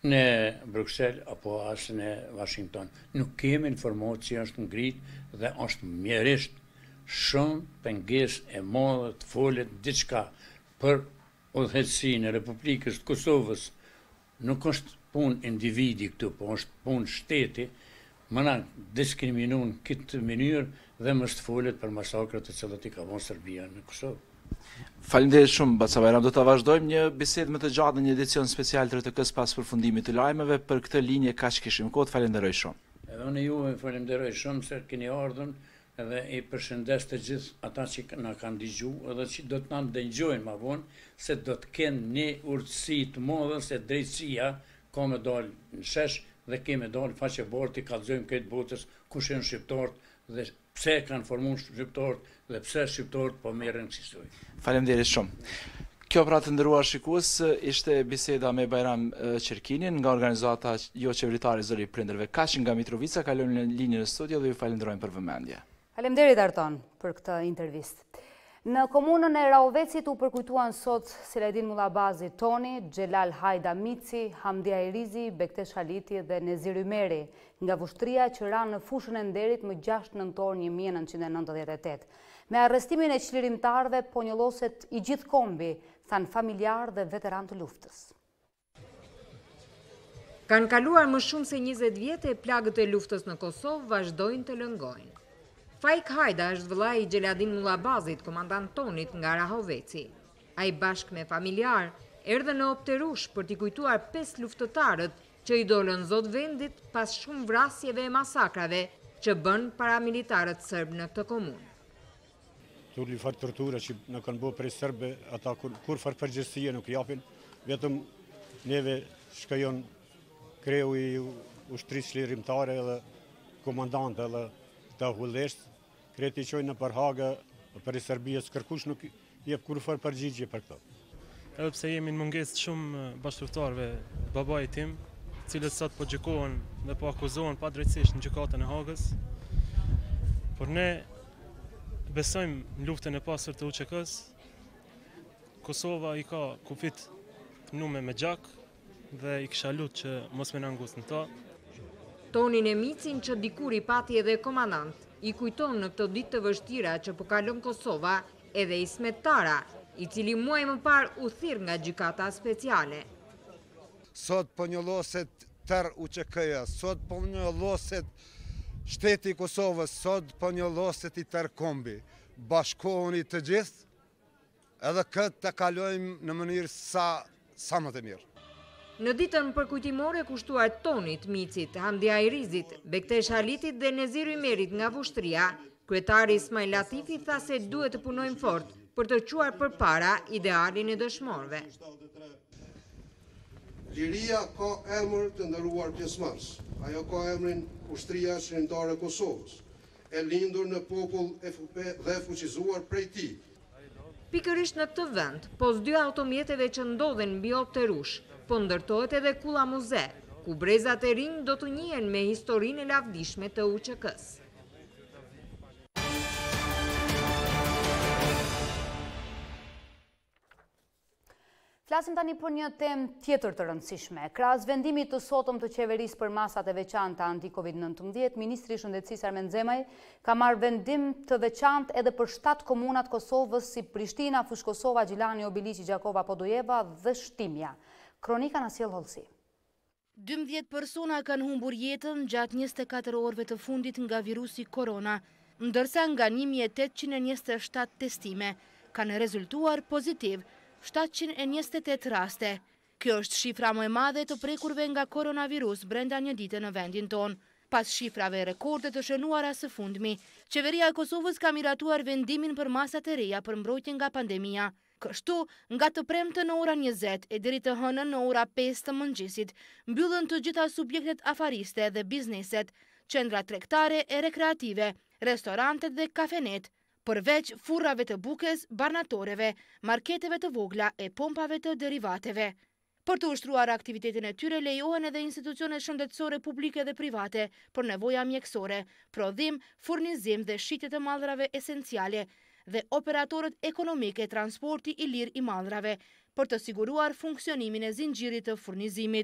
në Bruxelles apo as në Washington. Nuk kemi informacion që është ngrit dhe është mjerisht shumë pengesë e madhe të folet diçka për udhëheqësinë e Republikës të Kosovës. Nuk është punë individi këtu, po është punë shteti, mëna diskriminun këtë mënyrë dhe mështë folet për masakrët të cilat i ka vonë Serbia në Kosovë. Faleminderit shumë, Baca Bajram. Do të vazhdojmë një bisedë më të gjatë në një edicion special të RTK-s pas përfundimit të lajmeve. Për këtë linje kaq kishim kohë. Falenderoj shumë. Edhe unë juve falenderoj shumë se keni ardhur edhe i përshëndes të gjithë ata që na kanë dëgjuar edhe që do të na dëgjojnë më vonë se do të kenë një urtësi të madhe se drejtësia ka me dalë në shesh dhe kemi dalë faqe borti, kallëzojmë këtë botës kush janë shqiptarët dhe pse kanë formuar shqiptarët dhe pse shqiptarët po merren kësaj. Faleminderit shumë. Kjo pra të nderuar shikues ishte biseda me Bajram Qerkinin nga organizata jo qeveritare Zëri i Prindërve. Kaq nga Mitrovica, kalojmë në linjën e studio dhe ju falenderojmë për vëmendje. Faleminderit Arton për këtë intervistë. Në komunën e Rahovecit u përkujtuan sot Seledin Mullabazi Toni, Xhelal Hajda Mici, Hamdia Irizi, Bektesh Haliti dhe Nezir Ymeri, nga vushtria që ranë në fushën e nderit më 6 nëntor 1998. Me arrestimin e çlirimtarëve po njolloset i gjithë kombi, thanë familjar dhe veteran të luftës. Kanë kaluar më shumë se 20 vjetë e plagët e luftës në Kosovë vazhdojnë të lëngojnë. Faik Hajda është vëllai i Xheladin Mullabazit, komandant Tonit nga Rahoveci. Ai bashkë me familjar erdhën në Opterush për t'i kujtuar 5 luftëtarët që i dolën zot vendit pas shumë vrasjeve e masakrave që bën paramilitarët serb në këtë komunë. Turli farë tortura që në kanë bo prej sërbe, ata kur farë përgjësie nuk japin, vetëm neve shkajon kreu i ushtrisë çlirimtare dhe komandante dhe të hullesht, kreti qojnë në përhaga për i Serbijës, kërkush nuk jep kur farë përgjigje për këto. Edhe pse jemi në mungesë shumë bashkëtorëve, babait tim, cilët sot po gjykohen dhe po akuzohen pa drejtësisht në gjykatën e Hagës, por ne besojmë në luftën e pasur të UÇK-s. Kosova i ka kufit nume me gjak dhe i kisha lutë që mos me në angusnë ta. Tonin e Micin që dikur i pati edhe komandant, i kujton në këto ditë të vështira që po kalon Kosova edhe Ismet Tara, i cili muaj më parë u thirr nga gjykata speciale. Sot po njolloset tër UÇK-ja, sot po njolloset shteti i Kosovës, sot po njolloset i tër kombi. Bashkohuni të gjithë, edhe këtë të kalojmë në mënyrë sa më të mirë. Në ditën përkujtimore kushtuar Tonit, Micit, Hamdia Irizit, Bektesh Halitit dhe Nezir Ymerit nga vushtria, kryetari Ismail Latifi tha se duhet të punojmë fort për të quar përpara idealin e dëshmorëve. Liria ka emër të ndëruar pjesëmarrës. Ajo ka emrin Ushtria Çlirimtare e Kosovës, e lindur në popull dhe fuqizuar prej tij. Pikërisht në këtë vend, pos 2 automjeteve që ndodhen mbi Opterush, po ndërtohet edhe Kulla Muze, ku brezat e rinj do të njihen me historinë e lavdishme të UÇK-s. Flasim tani për një temë tjetër të rëndësishme. Krahas vendimit të sotëm të qeverisë për masat e veçanta anti-Covid-19, Ministri i Shëndetësisë Armen Xhemaj ka marrë vendim të veçantë edhe për 7 komunat Kosovës si Prishtina, Fush Kosova, Gjilani, Obiliqi, Gjakova, Podujeva dhe Shtimja. Kronika na sjell Hollsi. 12 persona kanë humbur jetën gjatë 24 orëve të fundit nga virusi korona, ndërsa nga 1827 testime kanë rezultuar pozitiv 728 raste. Kjo është shifra më e madhe të prekurve nga koronavirus brenda një dite në vendin tonë. Pas shifrave rekorde të shënuara së fundmi, qeveria e Kosovës ka miratuar vendimin për masat e reja për mbrojtje nga pandemia. Kështu, nga të premte në ora 20 e deri të hënën në ora 5 të mëngjesit, mbyllën të gjitha subjektet afariste dhe bizneset, qendra tregtare e rekreative, restorantet dhe kafenet, përveç furrave të bukes, barnatoreve, marketeve të vogla e pompave të derivateve. Për të ushtruar aktivitetin e tyre lejohen edhe institucionet shëndetësore publike dhe private për nevoja mjekësore, prodhim, furnizim dhe shitje të mallrave esenciale dhe operatorët ekonomike transporti i lirë i mallrave për të siguruar funksionimin e zinxhirit të furnizimit.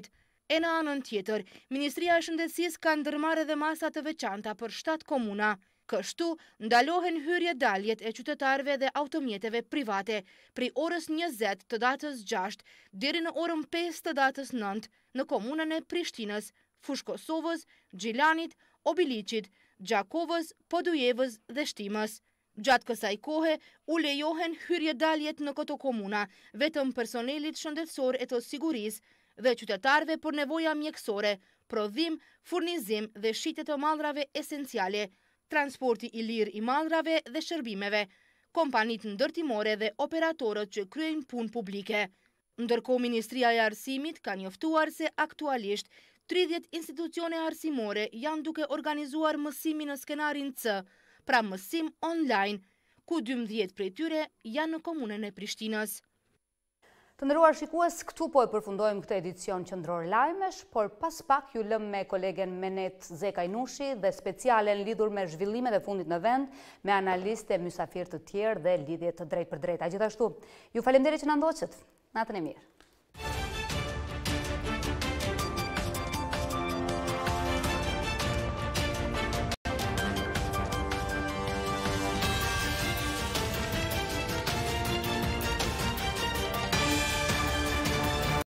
E në anën tjetër, Ministria e Shëndetësisë ka ndërmarrë edhe masa të veçanta për 7 komuna. Kështu, ndalohen hyrje daljet e qytetarëve dhe automjeteve private prej orës 20 të datës 6 deri në orën 5 të datës 9 në komunën e Prishtinës, Fushë Kosovës, Gjilanit, Obiliqit, Gjakovës, Podujevës dhe Shtimës. Gjatë kësaj kohe, u lejohen hyrje daljet në këto komuna, vetëm personelit shëndetësor e të sigurisë dhe qytetarëve për nevoja mjekësore, prodhim, furnizim dhe shitje të mallrave esenciale, transporti i lirë i mallrave dhe shërbimeve, kompanit ndërtimore dhe operatorët që kryejnë punë publike. Ndërkohë Ministria e Arsimit ka njoftuar se aktualisht 30 institucione arsimore janë duke organizuar mësimin në skenarin C, pra mësim online, ku 12 prej tyre janë në komunën e Prishtinës. Të nderuar shikues, këtu po e përfundojmë këtë edicion qendror lajmesh, por pas pak ju lëm me kolegen Menet Zekajnushi dhe specialen lidhur me zhvillimet e fundit në vend, me analiste, mysafir të tjerë dhe lidhje të drejt për drejta. Gjithashtu, ju falenderit që na ndoqët. Natën e mirë.